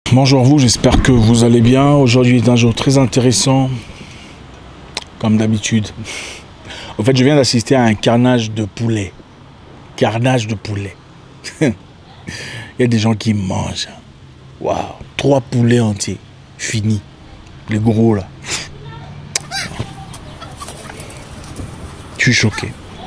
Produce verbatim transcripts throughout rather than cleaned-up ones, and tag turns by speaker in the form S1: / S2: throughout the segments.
S1: Bonjour à vous, j'espère que vous allez bien. Aujourd'hui est un jour très intéressant, comme d'habitude. En fait, je viens d'assister à un carnage de poulet. Carnage de poulet. Il y a des gens qui mangent. Waouh, trois poulets entiers, finis. Les gros là. Je suis choqué.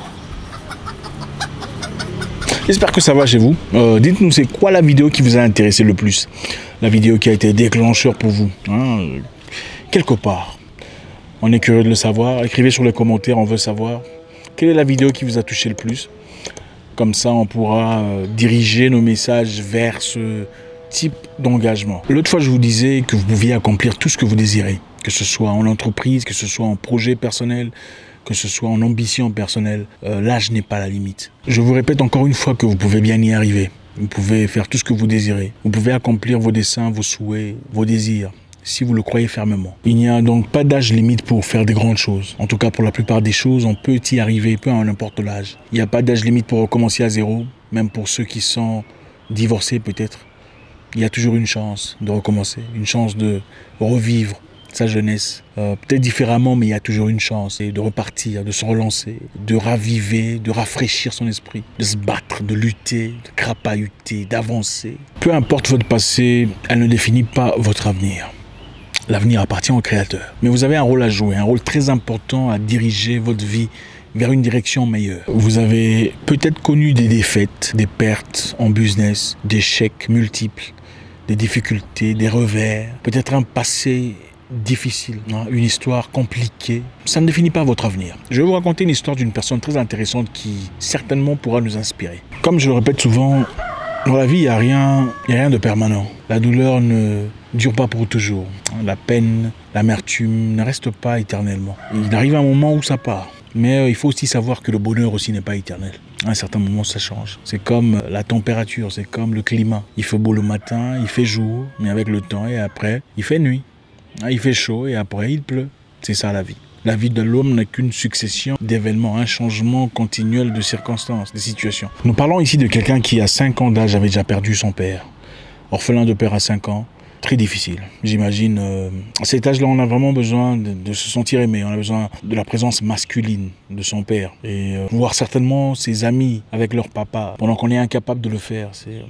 S1: J'espère que ça va chez vous. Euh, Dites-nous, c'est quoi la vidéo qui vous a intéressé le plus? La vidéo qui a été déclencheur pour vous, hein, quelque part. On est curieux de le savoir. Écrivez sur les commentaires, on veut savoir. Quelle est la vidéo qui vous a touché le plus? Comme ça, on pourra euh, diriger nos messages vers ce type d'engagement. L'autre fois, je vous disais que vous pouviez accomplir tout ce que vous désirez. Que ce soit en entreprise, que ce soit en projet personnel, que ce soit en ambition personnelle, euh, l'âge n'est pas la limite. Je vous répète encore une fois que vous pouvez bien y arriver. Vous pouvez faire tout ce que vous désirez. Vous pouvez accomplir vos desseins, vos souhaits, vos désirs, si vous le croyez fermement. Il n'y a donc pas d'âge limite pour faire des grandes choses. En tout cas, pour la plupart des choses, on peut y arriver, peu à n'importe l'âge. Il n'y a pas d'âge limite pour recommencer à zéro, même pour ceux qui sont divorcés peut-être. Il y a toujours une chance de recommencer, une chance de revivre sa jeunesse, euh, peut-être différemment, mais il y a toujours une chance et de repartir, de se relancer, de raviver, de rafraîchir son esprit, de se battre, de lutter, de crapahuter, d'avancer. Peu importe votre passé, elle ne définit pas votre avenir. L'avenir appartient au Créateur. Mais vous avez un rôle à jouer, un rôle très important à diriger votre vie vers une direction meilleure. Vous avez peut-être connu des défaites, des pertes en business, des échecs multiples, des difficultés, des revers, peut-être un passé difficile, hein, une histoire compliquée. Ça ne définit pas votre avenir. Je vais vous raconter une histoire d'une personne très intéressante qui certainement pourra nous inspirer. Comme je le répète souvent, dans la vie, il n'y a rien, il n'y a rien de permanent. La douleur ne dure pas pour toujours. La peine, l'amertume ne reste pas éternellement. Il arrive un moment où ça part. Mais il faut aussi savoir que le bonheur aussi n'est pas éternel. À un certain moment, ça change. C'est comme la température, c'est comme le climat. Il fait beau le matin, il fait jour, mais avec le temps et après, il fait nuit. Il fait chaud et après il pleut. C'est ça la vie. La vie de l'homme n'est qu'une succession d'événements, un changement continuel de circonstances, de situations. Nous parlons ici de quelqu'un qui, à cinq ans d'âge, avait déjà perdu son père. Orphelin de père à cinq ans, très difficile. J'imagine, euh, à cet âge-là, on a vraiment besoin de, de se sentir aimé. On a besoin de la présence masculine de son père. Et euh, voir certainement ses amis avec leur papa, pendant qu'on est incapable de le faire, c'est euh,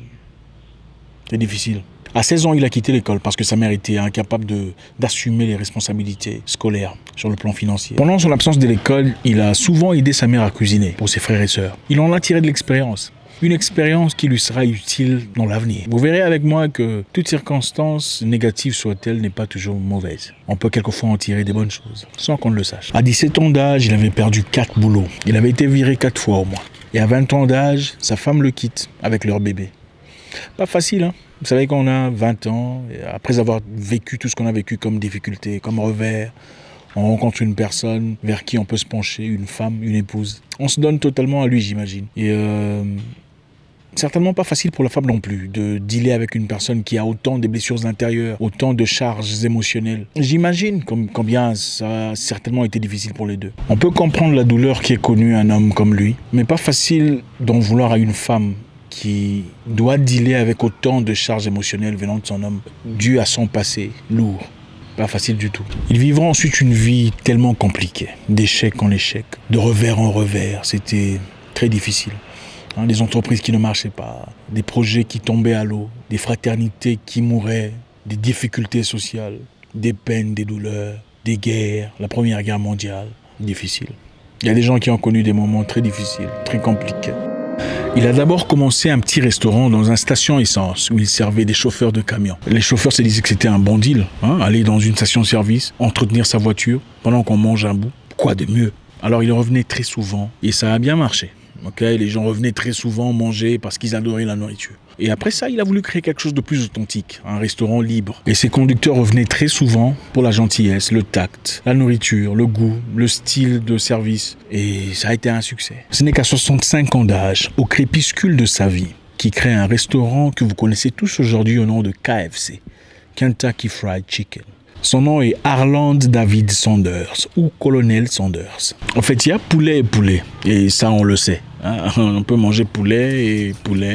S1: c'est difficile. À seize ans, il a quitté l'école parce que sa mère était incapable d'assumer les responsabilités scolaires sur le plan financier. Pendant son absence de l'école, il a souvent aidé sa mère à cuisiner pour ses frères et sœurs. Il en a tiré de l'expérience. Une expérience qui lui sera utile dans l'avenir. Vous verrez avec moi que toute circonstance, négative soit-elle, n'est pas toujours mauvaise. On peut quelquefois en tirer des bonnes choses, sans qu'on ne le sache. À dix-sept ans d'âge, il avait perdu quatre boulots. Il avait été viré quatre fois au moins. Et à vingt ans d'âge, sa femme le quitte avec leur bébé. Pas facile, hein? Vous savez qu'on a vingt ans, et après avoir vécu tout ce qu'on a vécu comme difficulté, comme revers, on rencontre une personne vers qui on peut se pencher, une femme, une épouse. On se donne totalement à lui, j'imagine. Et euh, certainement pas facile pour la femme non plus, de dealer avec une personne qui a autant de blessures intérieures, autant de charges émotionnelles. J'imagine combien ça a certainement été difficile pour les deux. On peut comprendre la douleur qui est connue à un homme comme lui, mais pas facile d'en vouloir à une femme qui doit dealer avec autant de charges émotionnelles venant de son homme, dû à son passé lourd. Pas facile du tout. Ils vivront ensuite une vie tellement compliquée, d'échec en échec, de revers en revers. C'était très difficile. Hein, des entreprises qui ne marchaient pas, des projets qui tombaient à l'eau, des fraternités qui mouraient, des difficultés sociales, des peines, des douleurs, des guerres, la Première Guerre mondiale. Difficile. Il y a des gens qui ont connu des moments très difficiles, très compliqués. Il a d'abord commencé un petit restaurant dans une station essence où il servait des chauffeurs de camions. Les chauffeurs se disaient que c'était un bon deal, hein, aller dans une station-service, entretenir sa voiture pendant qu'on mange un bout. Quoi de mieux? Alors il revenait très souvent et ça a bien marché. Okay, les gens revenaient très souvent manger parce qu'ils adoraient la nourriture. Et après ça, il a voulu créer quelque chose de plus authentique, un restaurant libre. Et ses conducteurs revenaient très souvent pour la gentillesse, le tact, la nourriture, le goût, le style de service. Et ça a été un succès. Ce n'est qu'à soixante-cinq ans d'âge, au crépuscule de sa vie, qu'il crée un restaurant que vous connaissez tous aujourd'hui au nom de K F C, Kentucky Fried Chicken. Son nom est Harland David Sanders ou Colonel Sanders. En fait, il y a poulet et poulet. Et ça, on le sait. Hein? On peut manger poulet et poulet.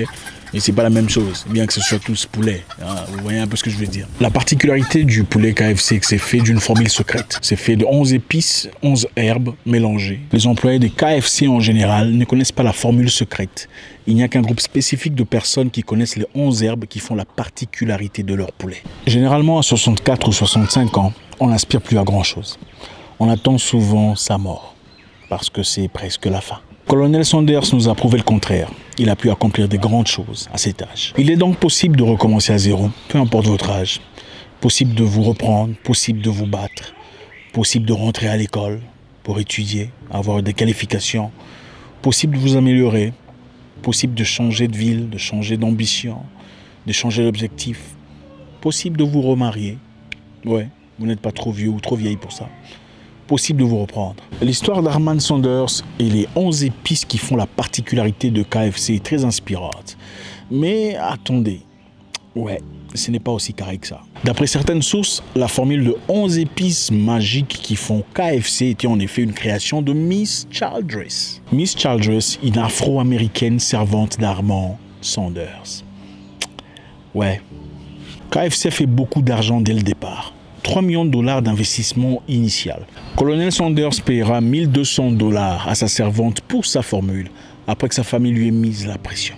S1: Et c'est pas la même chose, bien que ce soit tous poulet. Hein, vous voyez un peu ce que je veux dire. La particularité du poulet K F C, c'est que c'est fait d'une formule secrète. C'est fait de onze épices, onze herbes mélangées. Les employés des K F C en général ne connaissent pas la formule secrète. Il n'y a qu'un groupe spécifique de personnes qui connaissent les onze herbes qui font la particularité de leur poulet. Généralement, à soixante-quatre ou soixante-cinq ans, on n'aspire plus à grand chose. On attend souvent sa mort, parce que c'est presque la fin. Colonel Sanders nous a prouvé le contraire. Il a pu accomplir des grandes choses à cet âge. Il est donc possible de recommencer à zéro, peu importe votre âge. Possible de vous reprendre, possible de vous battre, possible de rentrer à l'école pour étudier, avoir des qualifications, possible de vous améliorer, possible de changer de ville, de changer d'ambition, de changer d'objectif, possible de vous remarier. Ouais, vous n'êtes pas trop vieux ou trop vieille pour ça. Possible de vous reprendre. L'histoire d'Armand Sanders et les onze épices qui font la particularité de K F C est très inspirante. Mais attendez, ouais, ce n'est pas aussi carré que ça. D'après certaines sources, la formule de onze épices magiques qui font K F C était en effet une création de Miss Childress. Miss Childress, une afro-américaine servante d'Armand Sanders. Ouais, K F C fait beaucoup d'argent dès le départ. trois millions de dollars d'investissement initial. Colonel Sanders paiera mille deux cents dollars à sa servante pour sa formule, après que sa famille lui ait mis la pression.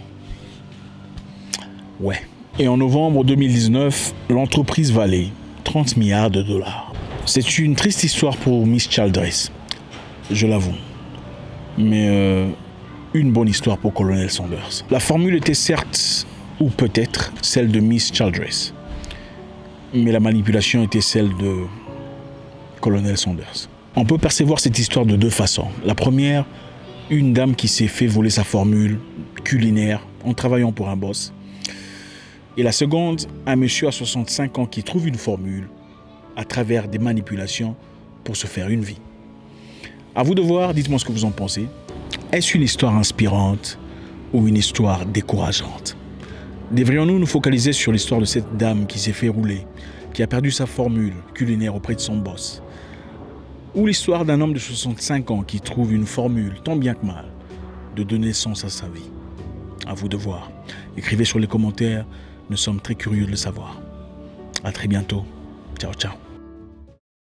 S1: Ouais. Et en novembre deux mille dix-neuf, l'entreprise valait trente milliards de dollars. C'est une triste histoire pour Miss Childress, je l'avoue. Mais euh, une bonne histoire pour Colonel Sanders. La formule était certes, ou peut-être, celle de Miss Childress. Mais la manipulation était celle de Colonel Sanders. On peut percevoir cette histoire de deux façons. La première, une dame qui s'est fait voler sa formule culinaire en travaillant pour un boss. Et la seconde, un monsieur à soixante-cinq ans qui trouve une formule à travers des manipulations pour se faire une vie. À vous de voir, dites-moi ce que vous en pensez. Est-ce une histoire inspirante ou une histoire décourageante? Devrions-nous nous focaliser sur l'histoire de cette dame qui s'est fait rouler, qui a perdu sa formule culinaire auprès de son boss? Ou l'histoire d'un homme de soixante-cinq ans qui trouve une formule, tant bien que mal, de donner sens à sa vie? À vous de voir. Écrivez sur les commentaires, nous sommes très curieux de le savoir. À très bientôt. Ciao, ciao.